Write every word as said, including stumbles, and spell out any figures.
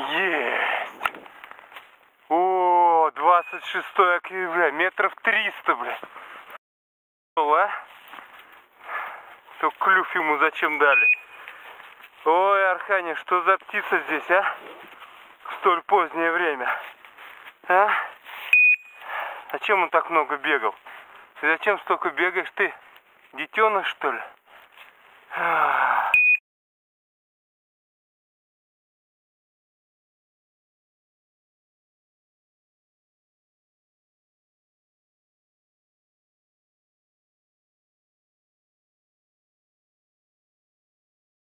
Есть! О, двадцать шестое октября, метров триста, блядь. А? То клюв ему зачем дали? Ой, Арханя, что за птица здесь, а? В столь позднее время. А? Зачем он так много бегал? И зачем столько бегаешь ты? Детеныш, что ли?